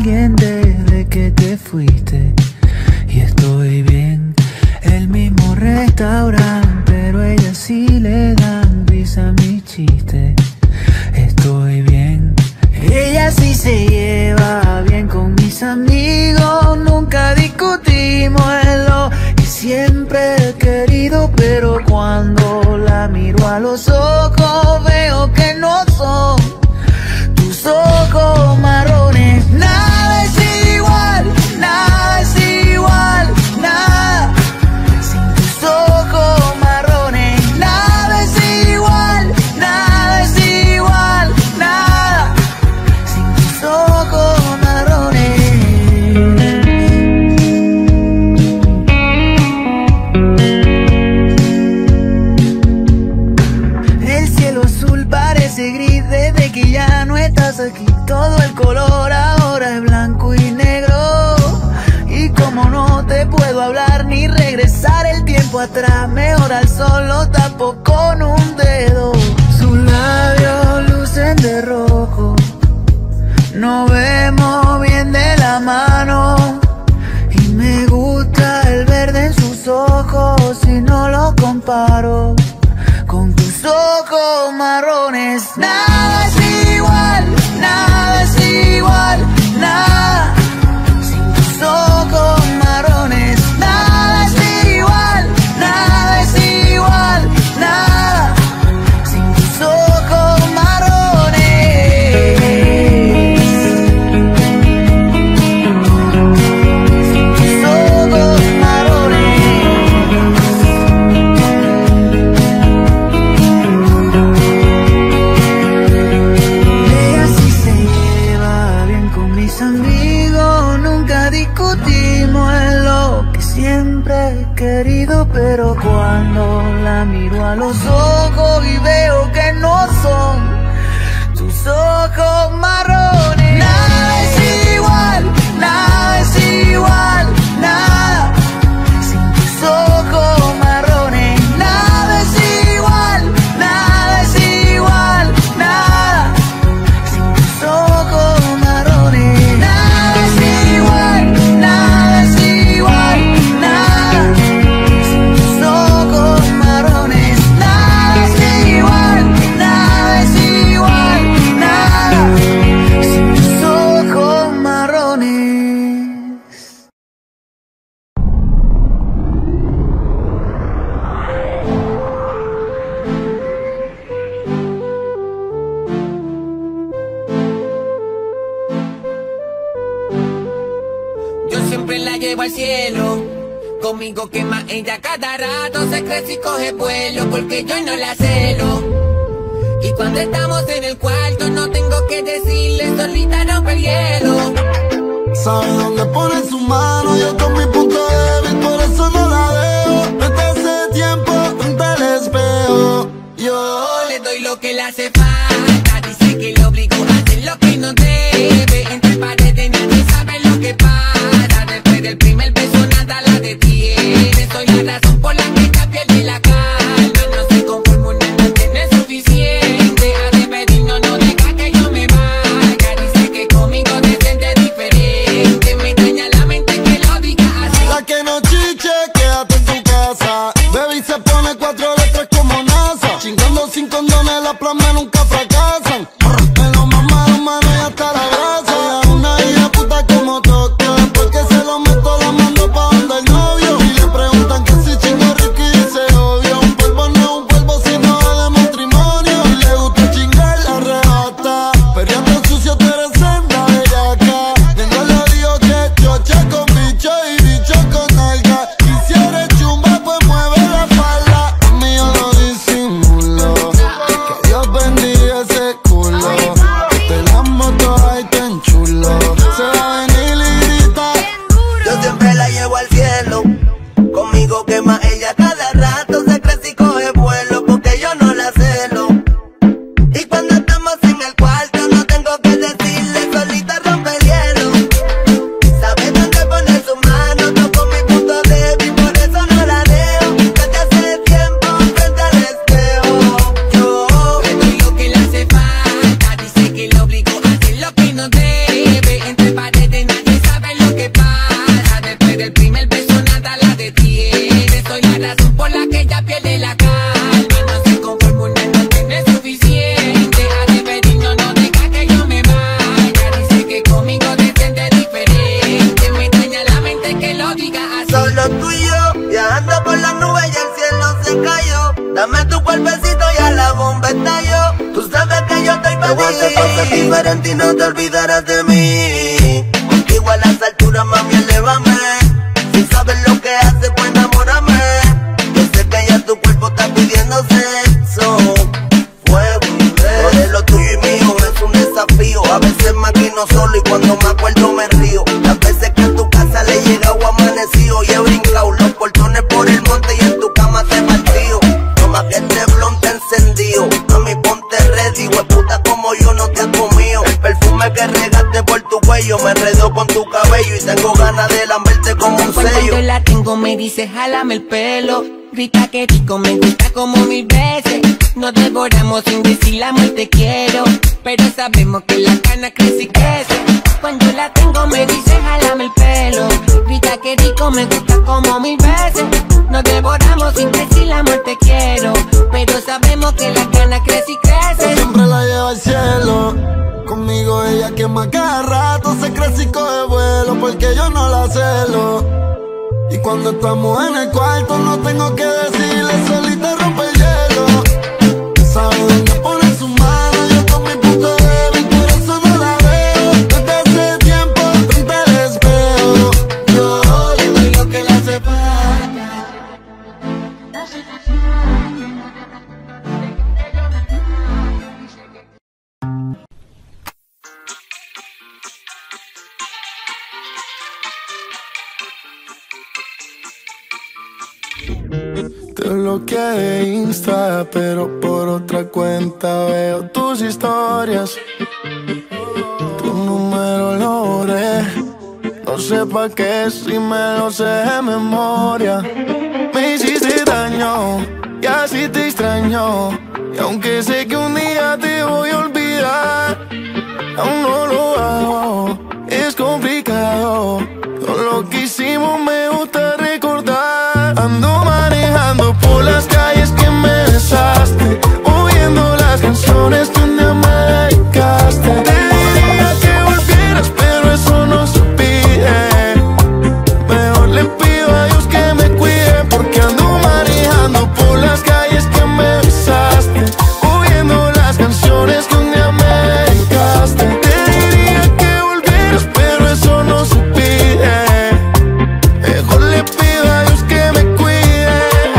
alguien desde que te fuiste y estoy bien. El mismo restaurante, pero a ella sí le dan risa mis chistes. Estoy bien. Ella sí se lleva bien con mis amigos. Nunca discutimos en lo que siempre he querido, pero cuando la miro a los ojos veo que no son tus ojos marrones. Nada es igual, nada es igual, nada sin tus ojos marrones. Nada es igual, nada es igual, nada sin tus ojos marrones. El cielo azul parece gris desde que ya no estás aquí. Todo el color ahora es blanco y negro. Y como no te puedo hablar ni regresar el tiempo atrás, mejor al sol lo tapo con un dedo. Sus labios lucen de rojo, nos vemos bien de la mano. Y me gusta el verde en sus ojos si no lo comparo con tus ojos marrones. Nada es igual, nada es igual, nada sin tus ojos marrones. Nada es igual, nada es igual, nada sin tus ojos marrones. Sin tus ojos marrones. Ella sí se lleva bien con mis amigos. Nunca discutimos en lo que siempre he querido, pero cuando la miro a los ojos y veo que no son tus ojos marrones. Nada es igual, nada es igual, nada sin tus ojos marrones. Nada es igual, nada es igual, nada sin tus ojos marrones. Nada es igual, nada es igual, nada sin tus ojos marrones. Nada es igual, nada es igual, nada sin tus ojos marrones. Yo siempre la llevo al cielo, conmigo quema ella cada rato. Se crece y coge vuelo porque yo no la celo. Y cuando estamos en el cuarto no tengo que decirle, solita rompe el hielo. Sabe dónde pone su mano, yo con mi punto débil, por eso no la dejo. Desde hace tiempo frente al espejo, yo Le doy lo que le hace falta, dice que le obligo a hacer lo que no debe. Entre paredes nadie sabe lo que pasa. Después del primer beso nada la detiene. Soy la razón por la que ella pierde la calma. No se conforma, una no tiene suficiente. A despedirnos no deja que yo me vaya. Dice que conmigo se siente diferente. Me daña la mente que lo diga diferente y no te olvidarás de mí. Contigo a las alturas, mami, elévame. Si sabes lo que haces, pues enamórame. Yo sé que ya tu cuerpo está pidiendo sexo, fuego y beso. Lo de lo tuyo y mío es un desafío. A veces maquino solo y cuando me acuerdo me río. Las veces que a tu casa le he llegado amanecido y he brincado los portones por el monte y en tu cama te martillo. Toma que este blon te encendido. Mami, ponte ready, hueputa, como yo no te has comido. El perfume que regaste por tu cuello me enredó con tu cabello y tengo ganas de lamberte como un sello. Cuando la tengo me dice jálame el pelo. Grita que rico, me gusta como 1000 veces. Nos devoramos sin decir la muerte quiero, pero sabemos que la cana crece y crece. Cuando la tengo me dice jálame el pelo. Grita que rico, me gusta como 1000 veces. Nos devoramos sin decir la muerte quiero, pero sabemos que la cana crece y crece. Siempre la lleva al cielo. Conmigo ella quema cada rato, se crece y coge vuelo porque yo no la celo. Y cuando estamos en el cuarto no tengo que decirle, solita rompe el hielo. Sabe dónde pone su mano, yo con mi punto débil, por eso no la veo. Desde hace tiempo frente al espejo, yo doy lo que le hace falta. Te bloqueé de Insta, pero por otra cuenta veo tus historias. Tu número lo borré, no sé pa' qué si me lo sé de memoria. Me hiciste daño y así te extraño, y aunque sé que un día te voy a olvidar, aún no lo hago, es complicado. Todo lo que hicimos me gusta recordar. Ando manejando por las calles que me besaste, oyendo las canciones que un día me dedicaste. Te diría que volvieras, pero eso no se pide. Mejor le pido a Dios que me cuide, porque ando manejando por las calles que me besaste, oyendo las canciones que un día me dedicaste. Te diría que volvieras, pero eso no se pide. Mejor le pido a Dios que me cuide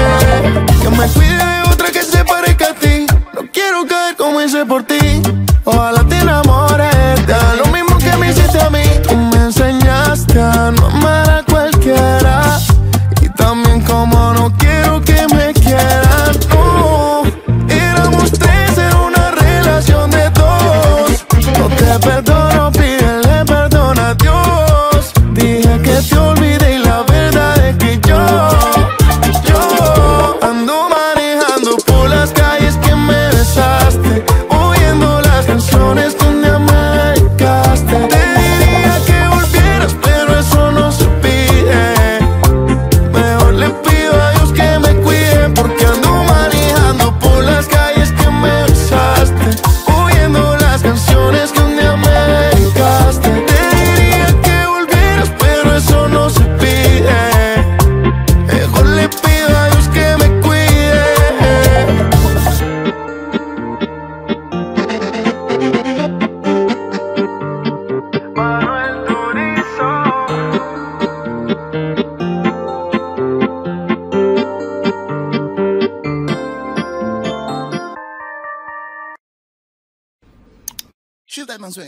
de otra que se parezca a ti. No quiero caer como hice por ti. Ojalá te enamores, te haga lo mismo que me hiciste a mí. Tú me enseñaste a no amar a cualquiera, y también como no quiero que me quieran. No, éramos tres en una relación de dos. No te perdono, pídele perdón a Dios. Dije que te olvidé y la verdad es que yo ando manejando por las calles que me besaste, oyendo las canciones que un día me dedicaste. Te diría que volvieras, pero eso no se pide. Mejor le pido a Dios que me cuide, porque ando manejando por las calles que me besaste, oyendo las canciones que un día me dedicaste. Te diría que volvieras, pero eso no se pide. Mejor le pido a Dios que me cuide. Manuel Turizo. Shoot that man swing.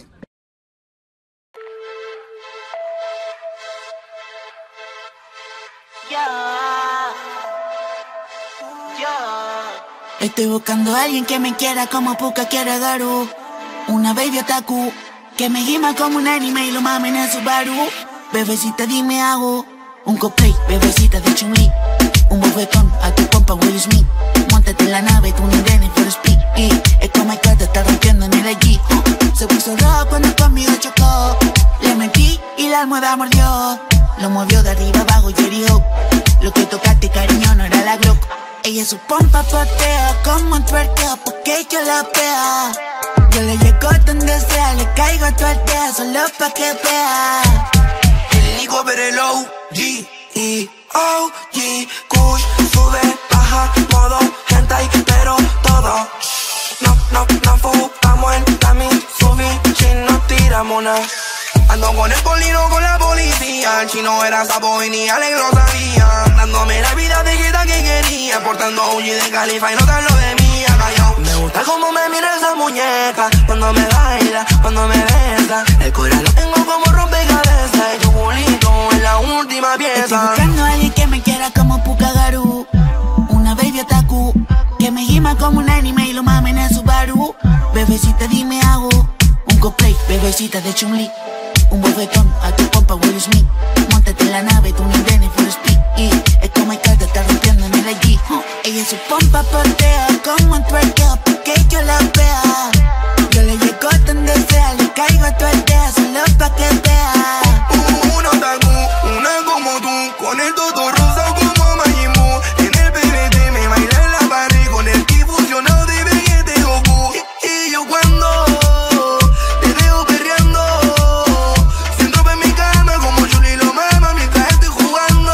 Estoy buscando a alguien que me quiera como Puka quiere a Garu. Una baby otaku que me gima como un anime y lo mame en el Subaru. Bebecita dime hago un cosplay, bebecita de Chun-Li. Un bofetón a tu compa Will Smith. Móntate en la nave, tú ni Dennis for speed. Y es como el que te está rompiendo en el allí. Se puso rojo cuando conmigo chocó. Le mentí y la almohada mordió. Lo movió de arriba abajo y herió. Lo que tocaste, cariño, no era la Glock. Ella su pompa potea como un twerkeo porque yo la vea. Yo le llego donde sea, le caigo todo el día solo pa' que vea. El higo ver el OG, Kush, sube, baja, modo hentai, pero todo No fugamos en la Mitsubishi, no tiramos nada. Ando con el polino, con la policía. El chino era sapo y ni Alex lo sabía. Dándome la vida de jeta que quería. Portando OG de Califa y no tan lo de mía, callao. Me gusta como me mira esa muñeca. Cuando me baila, cuando me besa. El corazón lo tengo como rompecabezas. Y tu culito es la última pieza. Estoy buscando a alguien que me quiera como Pukagaru. Una baby otaku que me gima como un anime y lo mame en el Subaru. Bebecita dime hago un cosplay, bebecita de Chun-Li. Un bofetón a tu pompa Will Smith. Móntate en la nave, tú ni ven full speed. Y es como el carta está rompiendo en el allí. Ella su pompa portea como un twerkeo porque yo la vea. Yo le llego donde sea, le caigo a tu aldea solo pa' que vea. Una otaku, una como tú, con el toto rosa como Majin Buu. En el PBT me baila en la pared con el ki fusionado de Vegeta y Goku. Y yo cuando te veo perreando, siento en mi cama como Chun-Li lo mama mientras estoy jugando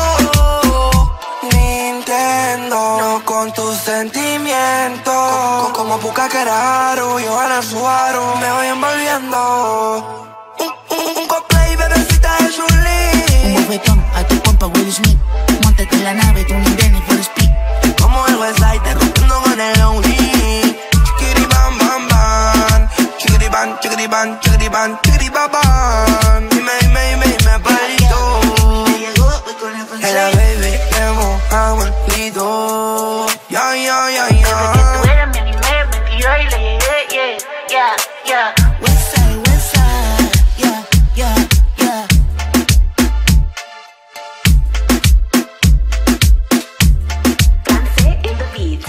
Nintendo. No con tus sentimientos, como Puka Keraru, Johanna Subaru, me voy envolviendo. Un cosplay, bebecita de Chun-Li. Un bofetón a tu pompa Will Smith. Móntate en la nave, tú ni ven full speed. Como el Westside, te rompiendo con el OG. Chiquiri bam bam bam. Chiquiri ban, chiquiri ban, chiquiri ban, chiquiri bam bam. Me parito. Es la baby que mojamos el grito. Ya. Tú eres mi anime, me tiró y le llegué, yeah. Westside, yeah. Dance in the beat.